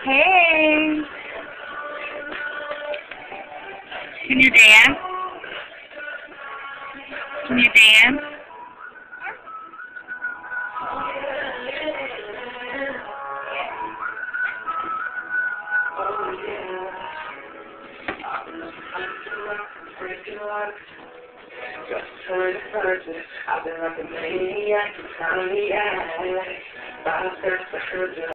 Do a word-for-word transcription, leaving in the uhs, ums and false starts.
Hey. Can you dance? Can you dance? I've been like a maniac, I'm the